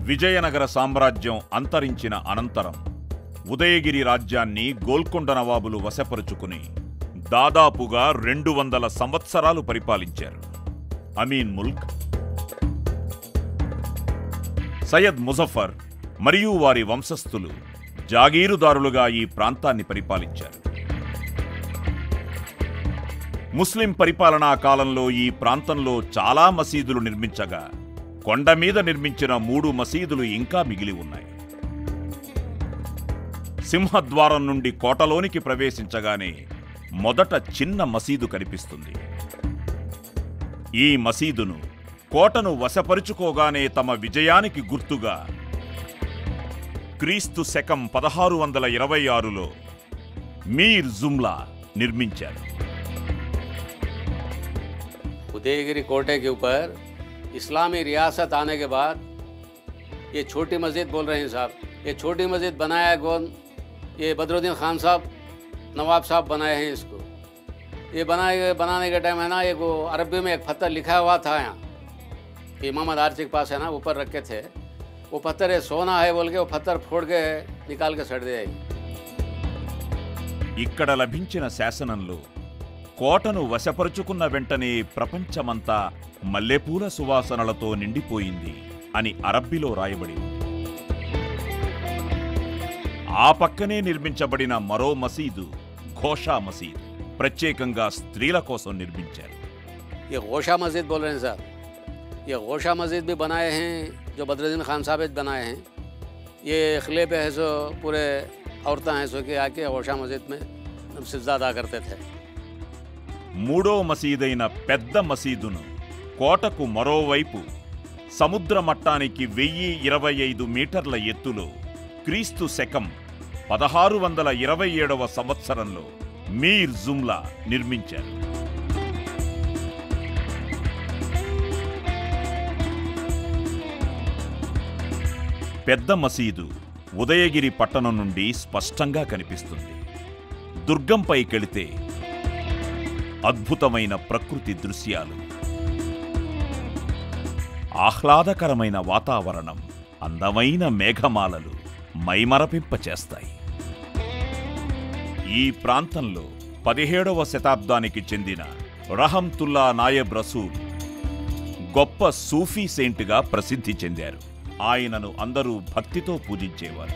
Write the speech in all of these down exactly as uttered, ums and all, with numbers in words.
విజయనగర సామ్రాజ్యం అంతరించిన అనంతరం ఉదయగిరి రాజ్యాన్ని గోల్కొండ నవాబులు వశపరుచుకుని దాదాపుగా రెండు వందల సంవత్సరాలు పరిపాలించారు. అమీన్ ముల్క్, సయ్యద్ ముజఫర్ మరియు వారి వంశస్థులు జాగీరుదారులుగా ఈ ప్రాంతాన్ని పరిపాలించారు. ముస్లిం పరిపాలనా కాలంలో ఈ ప్రాంతంలో చాలా మసీదులు నిర్మించగా కొండ మీద నిర్మించిన మూడు మసీదులు ఇంకా మిగిలి ఉన్నాయి. సింహద్వారం నుండి కోటలోనికి ప్రవేశించగానే మొదట చిన్న మసీదు కనిపిస్తుంది. ఈ మసీదును కోటను వశపరుచుకోగానే తమ విజయానికి గుర్తుగా క్రీస్తు శకం పదహారు వందల ఇరవై ఆరులో మీర్ జుమ్లా నిర్మించారు. उदयगिरी कोटे के ऊपर इस्लामी रियासत आने के बाद ये छोटी मस्जिद बोल रहे हैं साहब, ये छोटी मस्जिद बनाया कौन? ये बदरुद्दीन खान साहब, नवाब साहब बनाए हैं इसको। ये बनाए बनाने के टाइम है ना, ये को अरबी में एक पत्थर लिखा हुआ था यहाँ कि मोहम्मद आरची के पास है ना, ऊपर रखे थे। वो पत्थर है सोना है बोल के वो पत्थर फोड़ के निकाल के सड़ दिया। ఇక్కడ లభించిన శాసనంలో కోటను వశపరుచుకున్న వెంటనే ప్రపంచమంతా మల్లెపూల సువాసనలతో నిండిపోయింది అని అరబ్బీలో రాయబడి ఉంది. ఆ పక్కనే నిర్మించబడిన మరో మసీదు ఘోషా మసీదు ప్రత్యేకంగా స్త్రీల కోసం నిర్మించారు. ये घोषा मस्जिद बोल रहे हैं साहब, ये घोषा मस्जिद भी बनाए हैं जो बदरुद्दीन खान साहब बनाए हैं। ये खिले पे है सो पूरे औरतें हैं सो कि आके घोषा मस्जिद में सिजदा अदा करते थे। మూడో మసీదైన పెద్ద మసీదును కోటకు మరోవైపు సముద్ర మట్టానికి వెయ్యి ఇరవై ఐదు మీటర్ల ఎత్తులో క్రీస్తు శకం పదహారు వందల ఇరవై ఏడవ సంవత్సరంలో మీర్ జుమ్లా నిర్మించారు. పెద్ద మసీదు ఉదయగిరి పట్టణం నుండి స్పష్టంగా కనిపిస్తుంది. దుర్గంపైకెళితే అద్భుతమైన ప్రకృతి దృశ్యాలు, ఆహ్లాదకరమైన వాతావరణం, అందమైన మేఘమాలలు మైమరపింపచేస్తాయి. ఈ ప్రాంతంలో పదిహేడవ శతాబ్దానికి చెందిన రహంతుల్లా నాయబ్ రసూల్ గొప్ప సూఫీ సెయింట్గా ప్రసిద్ధి చెందారు. ఆయనను అందరూ భక్తితో పూజించేవారు.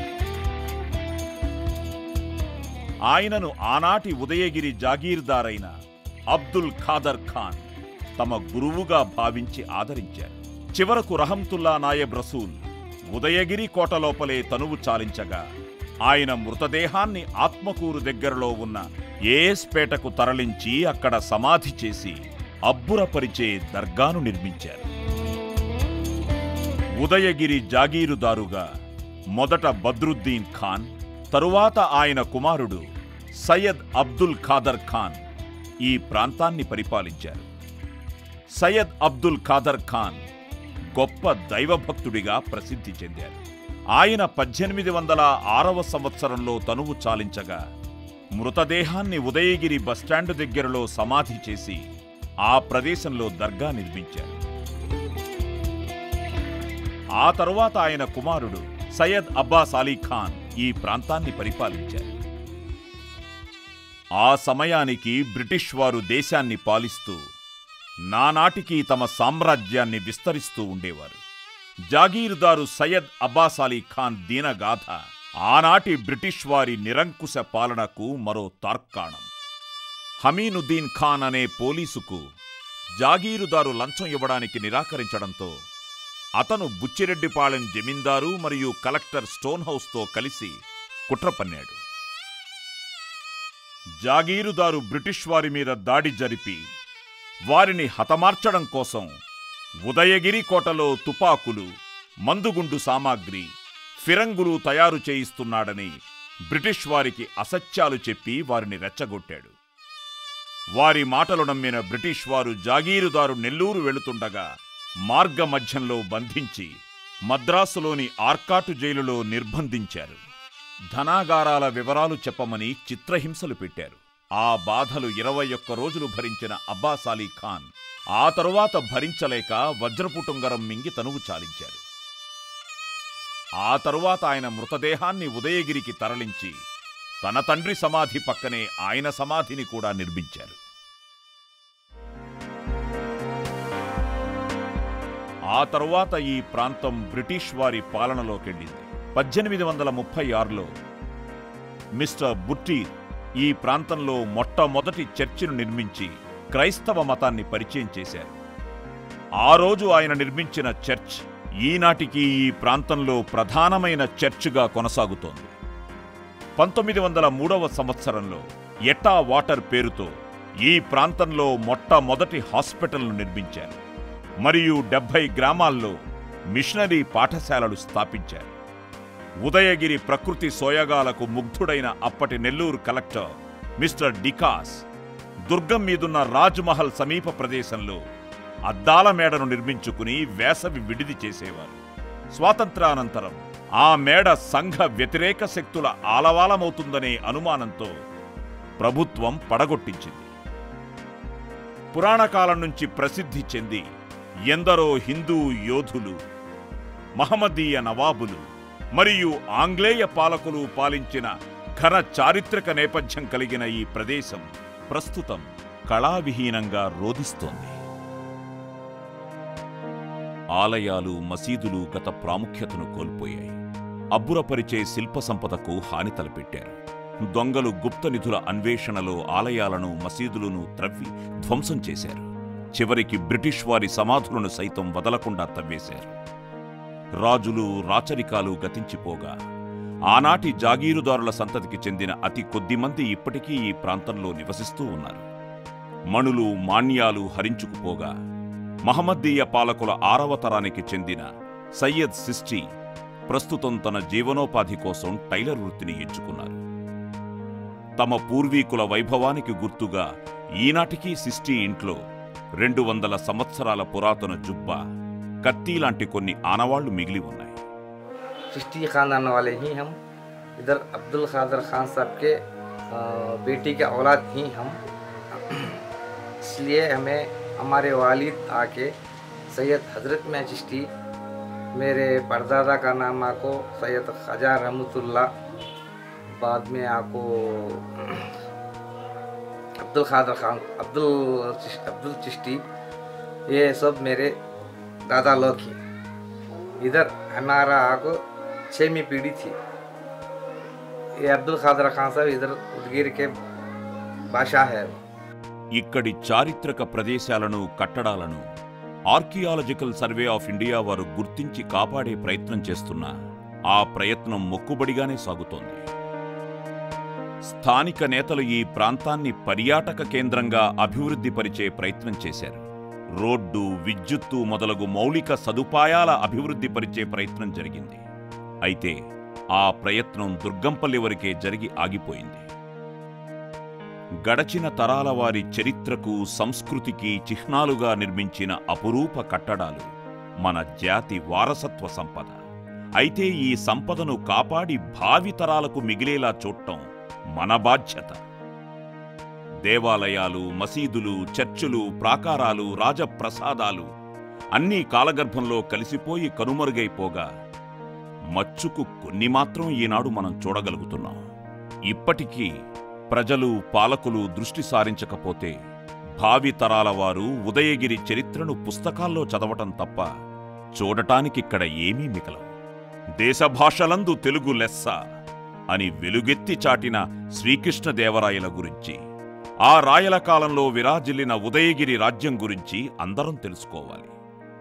ఆయనను ఆనాటి ఉదయగిరి జాగీర్దారైన అబ్దుల్ ఖాదర్ ఖాన్ తమ గురువుగా భావించి ఆదరించారు. చివరకు రహంతుల్లా నాయబ్ రసూల్ ఉదయగిరి కోట లోపలే తనువు చాలించగా ఆయన మృతదేహాన్ని ఆత్మకూరు దగ్గరలో ఉన్న ఏఎస్పేటకు తరలించి అక్కడ సమాధి చేసి అబ్బురపరిచే దర్గాను నిర్మించారు. ఉదయగిరి జాగీరుదారుగా మొదట బద్రుద్దీన్ ఖాన్, తరువాత ఆయన కుమారుడు సయ్యద్ అబ్దుల్ ఖాదర్ ఖాన్ ఈ ప్రాంతాన్ని పరిపాలించారు. సయ్యద్ అబ్దుల్ ఖాదర్ ఖాన్ గొప్ప దైవభక్తుడిగా ప్రసిద్ధి చెందారు. ఆయన పద్దెనిమిది వందల ఆరవ సంవత్సరంలో తనువు చాలించగా మృతదేహాన్ని ఉదయగిరి బస్టాండు దగ్గరలో సమాధి చేసి ఆ ప్రదేశంలో దర్గా నిర్మించారు. ఆ తరువాత ఆయన కుమారుడు సయ్యద్ అబ్బాస్ అలీ ఖాన్ ఈ ప్రాంతాన్ని పరిపాలించారు. ఆ సమయానికి బ్రిటిష్ వారు దేశాన్ని పాలిస్తూ నానాటికి తమ సామ్రాజ్యాన్ని విస్తరిస్తూ ఉండేవారు. జాగీరుదారు సయ్యద్ అబ్బాస్ అలీ ఖాన్ దీనగాథ ఆనాటి బ్రిటిష్ వారి నిరంకుశ పాలనకు మరో తార్కాణం. హమీనుద్దీన్ ఖాన్ అనే పోలీసుకు జాగీరుదారు లంచం ఇవ్వడానికి నిరాకరించడంతో అతను బుచ్చిరెడ్డిపాళెం జమీందారు మరియు కలెక్టర్ స్టోన్ హౌస్తో కలిసి కుట్ర పన్నాడు. జాగీరుదారు బ్రిటిష్ వారి మీద దాడి జరిపి వారిని హతమార్చడం కోసం ఉదయగిరి కోటలో తుపాకులు, మందుగుండు సామాగ్రి, ఫిరంగులు తయారు చేయిస్తున్నాడని బ్రిటిష్ వారికి అసత్యాలు చెప్పి వారిని రెచ్చగొట్టాడు. వారి మాటలు నమ్మిన బ్రిటిష్ వారు జాగీరుదారు నెల్లూరు వెళుతుండగా మార్గమధ్యంలో బంధించి మద్రాసులోని ఆర్కాటు జైలులో నిర్బంధించారు. ధనాగారాల వివరాలు చెప్పమని చిత్రహింసలు పెట్టారు. ఆ బాధలు ఇరవై ఒక్క రోజులు భరించిన అబ్బాస్ అలీ ఖాన్ ఆ తరువాత భరించలేక వజ్రపుటుంగరం మింగి తనువు చాలించారు. ఆ తరువాత ఆయన మృతదేహాన్ని ఉదయగిరికి తరలించి తన తండ్రి సమాధి పక్కనే ఆయన సమాధిని కూడా నిర్మించారు. ఆ తరువాత ఈ ప్రాంతం బ్రిటిష్ వారి పాలనలోకెళ్ళింది. పద్దెనిమిది వందల ముప్పై ఆరులో మిస్టర్ బుట్టి ఈ ప్రాంతంలో మొట్టమొదటి చర్చిను నిర్మించి క్రైస్తవ మతాన్ని పరిచయం చేశారు. ఆ రోజు ఆయన నిర్మించిన చర్చ్ ఈనాటికి ఈ ప్రాంతంలో ప్రధానమైన చర్చ్గా కొనసాగుతోంది. పంతొమ్మిది వందల మూడవ సంవత్సరంలో ఎట్టా వాటర్ పేరుతో ఈ ప్రాంతంలో మొట్టమొదటి హాస్పిటల్ను నిర్మించారు మరియు డెబ్బై గ్రామాల్లో మిషనరీ పాఠశాలలు స్థాపించారు. ఉదయగిరి ప్రకృతి సోయగాలకు ముగ్ధుడైన అప్పటి నెల్లూరు కలెక్టర్ మిస్టర్ డికాస్ దుర్గం మీదున్న రాజ్మహల్ సమీప ప్రదేశంలో అద్దాల మేడను నిర్మించుకుని వేసవి విడిది చేసేవారు. స్వాతంత్రానంతరం ఆ మేడ సంఘ వ్యతిరేక శక్తుల ఆలవాలమవుతుందనే అనుమానంతో ప్రభుత్వం పడగొట్టించింది. పురాణకాలం నుంచి ప్రసిద్ధి చెంది ఎందరో హిందూ యోధులు, మహమ్మదీయ నవాబులు మరియు ఆంగ్లేయ పాలకులు పాలించిన ఘన చారిత్రక నేపథ్యం కలిగిన ఈ ప్రదేశం ప్రస్తుతం కళావిహీనంగా రోదిస్తోంది. ఆలయాలు, మసీదులు గత ప్రాముఖ్యతను కోల్పోయాయి. అబ్బురపరిచే శిల్ప సంపదకు హాని తలపెట్టారు. దొంగలు గుప్త నిధుల అన్వేషణలో ఆలయాలను, మసీదులను త్రవ్వి ధ్వంసం చేశారు. చివరికి బ్రిటిష్ వారి సమాధులను సైతం వదలకుండా తవ్వేశారు. రాజులు, రాచరికాలు గతించిపోగా ఆనాటి జాగీరుదారుల సంతతికి చెందిన అతి కొద్ది మంది ఇప్పటికీ ఈ ప్రాంతంలో నివసిస్తూ ఉన్నారు. మణులు, మాన్యాలు హరించుకుపోగా మహమ్మదీయ పాలకుల ఆరవ తరానికి చెందిన సయ్యద్ సిస్టీ ప్రస్తుతం తన జీవనోపాధి కోసం టైలర్ వృత్తిని ఎంచుకున్నారు. తమ పూర్వీకుల వైభవానికి గుర్తుగా ఈనాటికి సిస్టీ ఇంట్లో రెండు వందల సంవత్సరాల పురాతన జుబ్బా, కత్తి లాంటి కొన్ని ఆనవాళ్లు మిగిలి ఉన్నాయి. चिश्ती ख़ानदान वाले ही हम, इधर अब्दुल क़ादिर ख़ान साहब के बेटी के औलाद ही हम, इसलिए हमें हमारे वालिद आके सैयद हज़रत में चिश्ती, मेरे परदादा का नाम आको सैयद ख़वाजा रहमतुल्लाह, बाद में आको अब्दुल क़ादिर ख़ान अब्दुल अब्दुल चिश्ती, ये सब मेरे दादा लोग ही. इधर हमारा आको छवीं पीढ़ी थी. ये अब्दुल क़ादिर ख़ान साहब इधर उदगीर के बादशाह है. ఇక్కడి చారిత్రక ప్రదేశాలను, కట్టడాలను ఆర్కియాలజికల్ సర్వే ఆఫ్ ఇండియా వారు గుర్తించి కాపాడే ప్రయత్నం చేస్తున్నా ఆ ప్రయత్నం మొక్కుబడిగానే సాగుతోంది. స్థానిక నేతలు ఈ ప్రాంతాన్ని పర్యాటక కేంద్రంగా అభివృద్ధి పరిచే ప్రయత్నం చేశారు. రోడ్డు, విద్యుత్తు మొదలగు మౌలిక సదుపాయాల అభివృద్ధి పరిచే ప్రయత్నం జరిగింది. అయితే ఆ ప్రయత్నం దుర్గంపల్లి వరకే జరిగి ఆగిపోయింది. గడచిన తరాల వారి చరిత్రకు, సంస్కృతికి చిహ్నాలుగా నిర్మించిన అపురూప కట్టడాలు మన జాతి వారసత్వ సంపద. అయితే ఈ సంపదను కాపాడి భావి తరాలకు మిగిలేలా చూడటం మన బాధ్యత. దేవాలయాలు, మసీదులు, చర్చులు, ప్రాకారాలు, రాజప్రసాదాలు అన్నీ కాలగర్భంలో కలిసిపోయి కనుమరుగైపోగా మచ్చుకు కొన్ని మాత్రం ఈనాడు మనం చూడగలుగుతున్నాం. ఇప్పటికీ ప్రజలు, పాలకులు దృష్టి సారించకపోతే భావి తరాల వారు ఉదయగిరి చరిత్రను పుస్తకాల్లో చదవటం తప్ప చూడటానికిక్కడ ఏమీ మిగలవు. దేశభాషలందు తెలుగు లెస్స అని వెలుగెత్తి చాటిన శ్రీకృష్ణదేవరాయల గురించి, ఆ రాయల కాలంలో విరాజిల్లిన ఉదయగిరి రాజ్యం గురించి అందరం తెలుసుకోవాలి.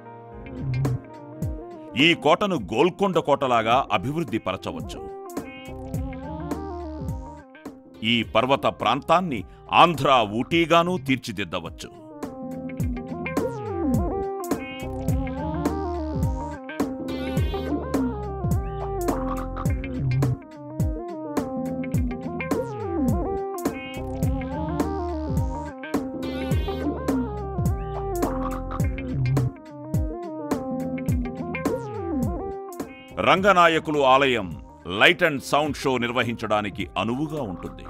ఈ కోటను గోల్కొండ కోటలాగా అభివృద్ధి పరచవచ్చు. ఈ పర్వత ప్రాంతాన్ని ఆంధ్ర ఊటీగానూ తీర్చిదిద్దవచ్చు. రంగనాయకులు ఆలయం లైట్ అండ్ సౌండ్ షో నిర్వహించడానికి అనువుగా ఉంటుంది.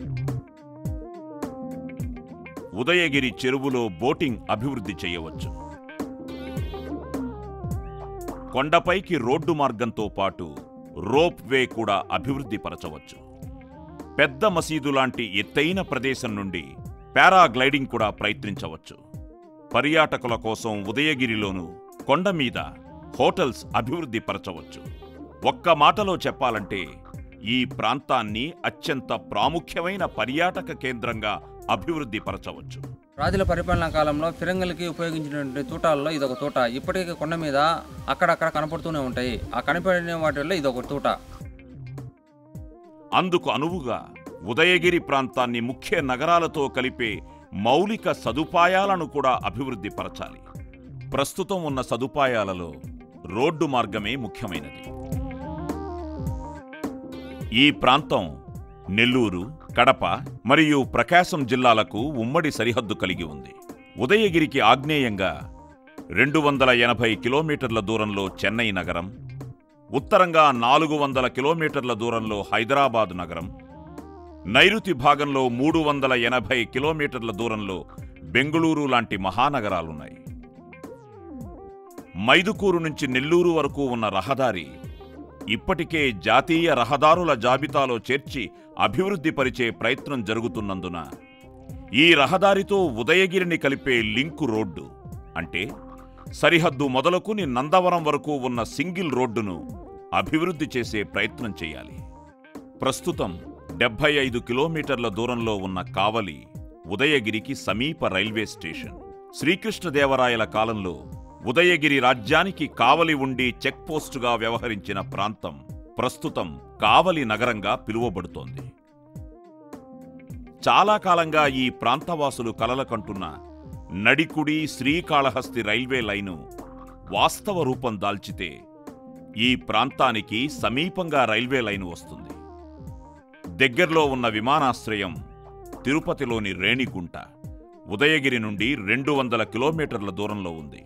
ఉదయగిరి చెరువులో బోటింగ్ అభివృద్ధి చేయవచ్చు. కొండపైకి రోడ్డు మార్గంతో పాటు రోప్ వే కూడా అభివృద్ధి పరచవచ్చు. పెద్ద మసీదు లాంటి ఎత్తైన ప్రదేశం నుండి పారాగ్లైడింగ్ కూడా ప్రయత్నించవచ్చు. పర్యాటకుల కోసం ఉదయగిరిలోనూ కొండ మీద హోటల్స్ అభివృద్ధి పరచవచ్చు. ఒక్క మాటలో చెప్పాలంటే ఈ ప్రాంతాన్ని అత్యంత ప్రాముఖ్యమైన పర్యాటక కేంద్రంగా అభివృద్ధి పరచవచ్చు. రాజుల పరిపాలనా కాలంలో ఫిరంగులకి ఉపయోగించినటువంటి తూటాల్లో ఇదొక తూట. ఇప్పటికీ కొండ మీద అక్కడక్కడ కనపడుతూనే ఉంటాయి. ఆ కనపడిన వాటిల్లో ఇదొక తూట. అందుకు అనువుగా ఉదయగిరి ప్రాంతాన్ని ముఖ్య నగరాలతో కలిపే మౌలిక సదుపాయాలను కూడా అభివృద్ధి పరచాలి. ప్రస్తుతం ఉన్న సదుపాయాలలో రోడ్డు మార్గమే ముఖ్యమైనది. ఈ ప్రాంతం నెల్లూరు, కడప మరియు ప్రకాశం జిల్లాలకు ఉమ్మడి సరిహద్దు కలిగి ఉంది. ఉదయగిరికి ఆగ్నేయంగా రెండు వందల ఎనభై కిలోమీటర్ల దూరంలో చెన్నై నగరం, ఉత్తరంగా నాలుగు వందల కిలోమీటర్ల దూరంలో హైదరాబాద్ నగరం, నైరుతి భాగంలో మూడు వందల ఎనభై కిలోమీటర్ల దూరంలో బెంగుళూరు లాంటి మహానగరాలున్నాయి. మైదుకూరు నుంచి నెల్లూరు వరకు ఉన్న రహదారి ఇప్పటికే జాతీయ రహదారుల జాబితాలో చేర్చి అభివృద్ధి పరిచే ప్రయత్నం జరుగుతున్నందున ఈ రహదారితో ఉదయగిరిని కలిపే లింకు రోడ్డు, అంటే సరిహద్దు మొదలుకుని నందవరం వరకు ఉన్న సింగిల్ రోడ్డును అభివృద్ధి చేసే ప్రయత్నం చేయాలి. ప్రస్తుతం డెబ్బై ఐదు కిలోమీటర్ల దూరంలో ఉన్న కావలి ఉదయగిరికి సమీప రైల్వే స్టేషన్. శ్రీకృష్ణదేవరాయల కాలంలో ఉదయగిరి రాజ్యానికి కావలి ఉండి చెక్పోస్టుగా వ్యవహరించిన ప్రాంతం ప్రస్తుతం కావలి నగరంగా పిలువబడుతోంది. చాలా కాలంగా ఈ ప్రాంతవాసులు కలలకంటున్న నడికుడి శ్రీకాళహస్తి రైల్వే లైను వాస్తవ రూపం దాల్చితే ఈ ప్రాంతానికి సమీపంగా రైల్వే లైను వస్తుంది. దగ్గరలో ఉన్న విమానాశ్రయం తిరుపతిలోని రేణిగుంట ఉదయగిరి నుండి రెండు వందల కిలోమీటర్ల దూరంలో ఉంది.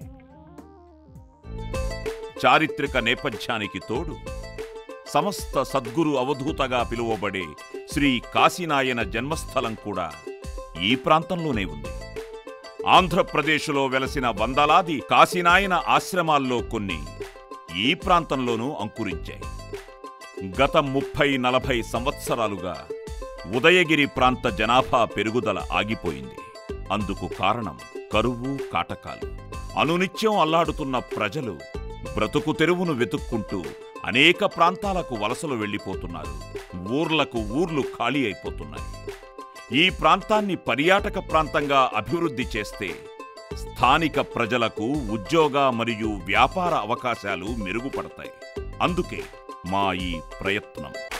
చారిత్రక నేపథ్యానికి తోడు సమస్త సద్గురు అవధూతగా పిలువబడే శ్రీ కాశీనాయన జన్మస్థలం కూడా ఈ ప్రాంతంలోనే ఉంది. ఆంధ్రప్రదేశ్లో వెలసిన వందలాది కాశీనాయన ఆశ్రమాల్లో కొన్ని ఈ ప్రాంతంలోనూ అంకురించాయి. గత ముప్పై నలభై సంవత్సరాలుగా ఉదయగిరి ప్రాంత జనాభా పెరుగుదల ఆగిపోయింది. అందుకు కారణం కరువు కాటకాలు. అనునిత్యం అల్లాడుతున్న ప్రజలు బ్రతుకు తెరువును వెతుక్కుంటూ అనేక ప్రాంతాలకు వలసలు వెళ్లిపోతున్నారు. ఊర్లకు ఊర్లు ఖాళీ అయిపోతున్నాయి. ఈ ప్రాంతాన్ని పర్యాటక ప్రాంతంగా అభివృద్ధి చేస్తే స్థానిక ప్రజలకు ఉద్యోగ మరియు వ్యాపార అవకాశాలు మెరుగుపడతాయి. అందుకే మా ఈ ప్రయత్నం.